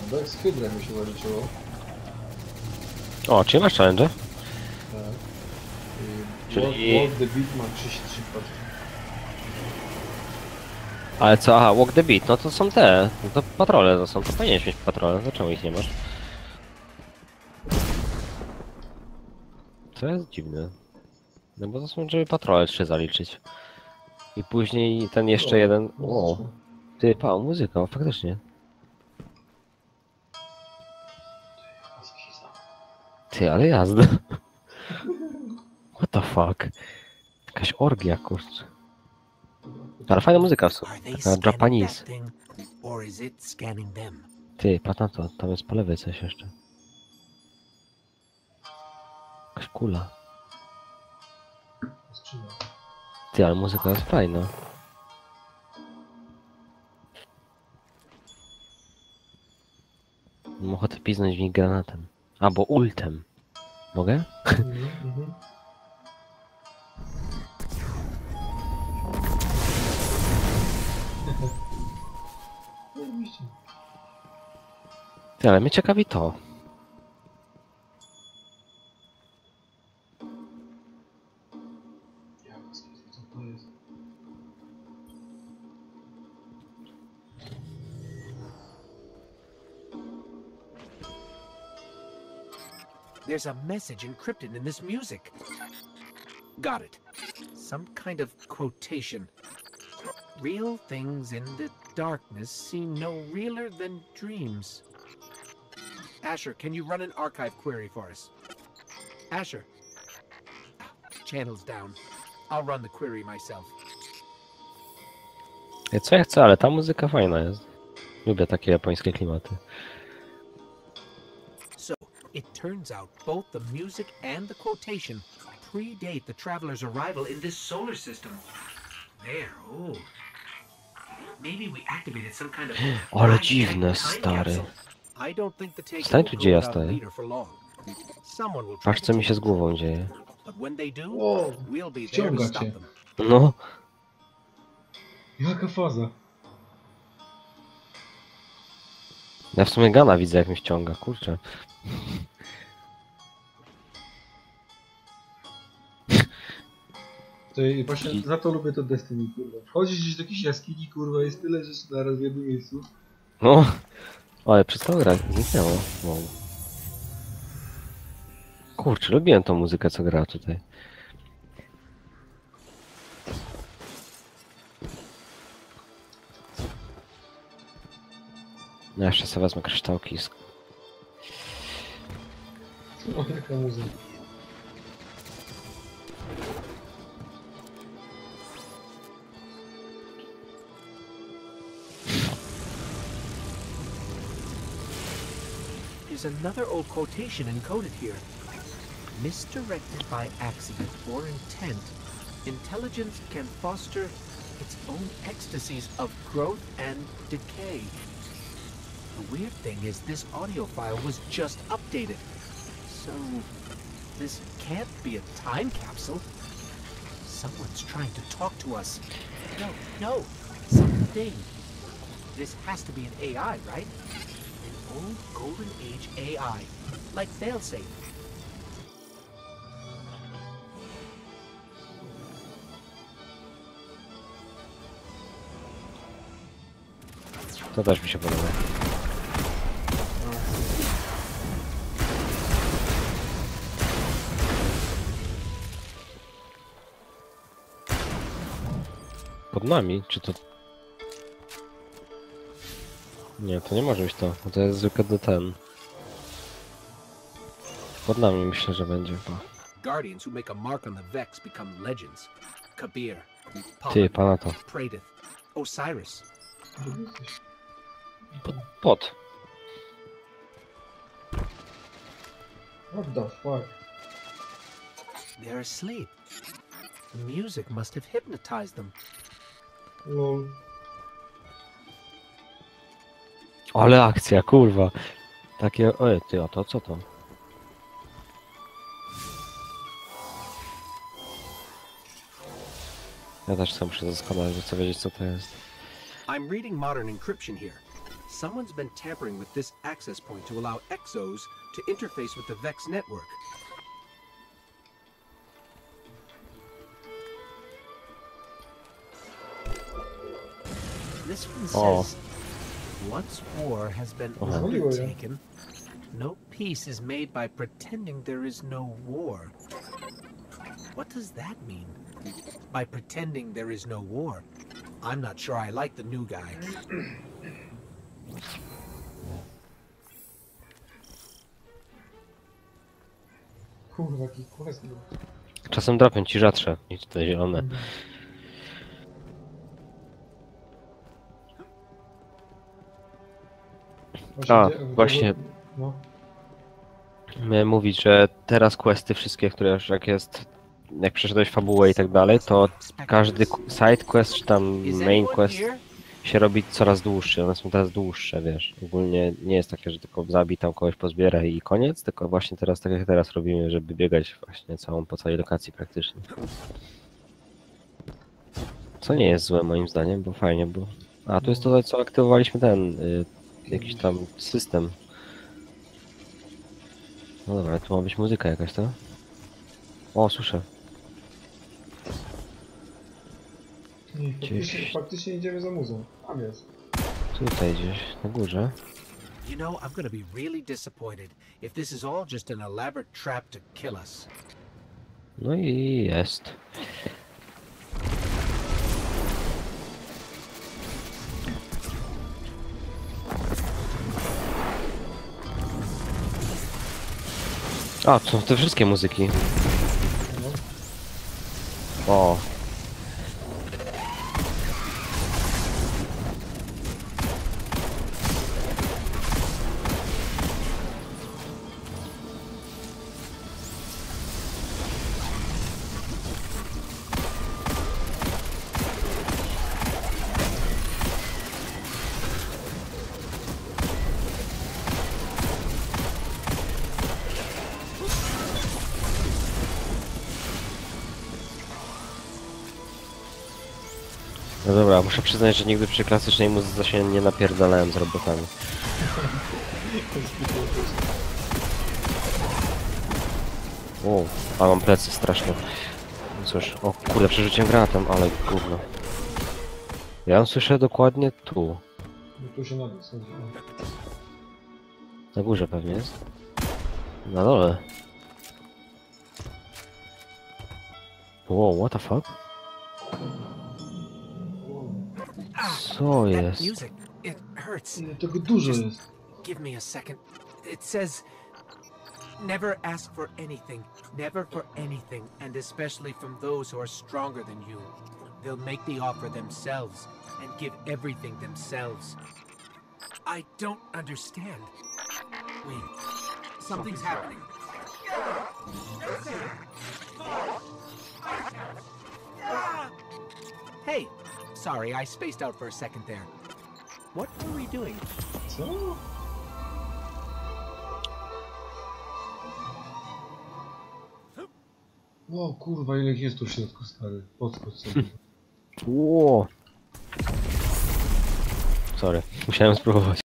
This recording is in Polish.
Bez hydra mi się zaliczyło. O, czyli masz challenge? Tak. Czyli- Walk the beat ma 33 paczki. Ale co? Aha, walk the beat, no to są te. No to patrole to są, to powinieneś mieć patrole, dlaczego ich nie masz? To jest dziwne. No bo to są, żeby patrole 3 zaliczyć. I później ten jeszcze O, jeden... O, muzyczne. ty, muzyka, faktycznie. Ty, ale jazda. What the fuck? Jakaś orgia, kurczę. Ale fajna muzyka w sumie. Are they Taka scanning Japanese. that thing, or is it scanning them? Ty, patrz na to, tam jest po lewej coś jeszcze. Jakaś kula. Skrzynia. Ty, ale muzyka jest fajna. Mam ochotę piznąć w nich granatem. Albo ultem. Mogę? Mhm. Oczywiście. Ty, ale mnie ciekawi to. Co to jest? There's a message encrypted in this music. Got it. Some kind of quotation. Real things in the darkness seem no realer than dreams. Asher, can you run an archive query for us? Asher. Channel's down. I'll run the query myself. Co ja chcę, ale ta muzyka fajna jest. Lubię takie japońskie klimaty. So, it turns out both the music and the quotation predate the traveler's arrival in this solar system. There, oh. Maybe we activated some kind of Ale high-tech dziwne, time stary. capsule. I don't think the takeover Stań tu, will gdzie ja go without stoję. a leader for long. Someone will try Patrz, to co mi się take z it. głową dzieje. But when they do, O, we'll be there to ściąga stop cię. them. No. Jaka faza? Ja w sumie Gana widzę, jak mi ściąga, kurczę. To i właśnie za to lubię to Destiny, kurwa. Wchodzisz gdzieś do jakiejś jaskini, kurwa, jest tyle rzeczy naraz w jednym miejscu. No. Ale przez całą grę zniknęło. Wow. Kurczę, lubiłem tą muzykę, co gra tutaj. No jeszcze sobie wezmę kryształki. O, jaka muzyka. There's another old quotation encoded here. Misdirected by accident or intent, intelligence can foster its own ecstasies of growth and decay. The weird thing is this audio file was just updated. So, this can't be a time capsule. Someone's trying to talk to us. No, something. This has to be an AI, right? An old Golden Age AI, like failsafe. To też mi się podoba. Pod nami? Czy to... Nie, to nie może być to. To jest zwykle do ten. Pod nami myślę, że będzie chyba. Guardians who make a mark on the Vex become legends. Kabir, Ty, pana to. Praedyth, Osiris. Pod. What the fuck? They're asleep. The music must have hypnotized them. Lol. Ale akcja, kurwa. Takie... Oj, ty, a to co to? Ja też sam muszę doskonale chcę wiedzieć, co to jest. I'm reading modern encryption here. Someone's been tampering with this access point to allow Exos to interface with the Vex network. This one Oh. says, once war has been Oh. undertaken, no peace is made by pretending there is no war. What does that mean? By pretending there is no war? I'm not sure I like the new guy. Kurwa, jaki quest. No. Czasem dropią ci rzadsze niż te zielone. A, właśnie. No. Miałem mówić, że teraz questy wszystkie, które już jak przeszedłeś fabułę i tak dalej, to każdy side quest czy tam Is main anyone quest here? się robi coraz dłuższy. One są teraz dłuższe, wiesz. Ogólnie nie jest takie, że tylko zabij tam kogoś, pozbieraj i koniec, tylko właśnie teraz, tak jak teraz robimy, żeby biegać właśnie po całej lokacji praktycznie. Co nie jest złe moim zdaniem, bo fajnie było. A, tu jest to, co aktywowaliśmy jakiś tam system. No dobra, tu ma być muzyka jakaś, to? O, słyszę. Nie, faktycznie idziemy za muzą. Tam jest. Tutaj gdzieś, na górze. You know, I'm gonna be really disappointed if this is all just an elaborate trap to kill us. No i jest. A, to są te wszystkie muzyki. O. No dobra, muszę przyznać, że nigdy przy klasycznej muzyce się nie napierdalałem z robotami. O, a mam plecy straszne. No cóż, o kurde, przerzuciłem granatem, ale gówno. Ja ją słyszę dokładnie tu. No tu się na dół schodzi. Na górze pewnie jest. Na dole. Wow, what the fuck? Co That jest? music, it hurts. Ile tego dużo jest. Give me a second. It says, never ask for anything, never for anything, and especially from those who are stronger than you. They'll make the offer themselves and give everything themselves. I don't understand. Wait, something's happening. Hey, sorry, I spaced out for a second there. What were we doing? Co? O kurwa, ile ich jest tu w środku, stary. Podskocz sobie. Ło. Sorry, musiałem spróbować.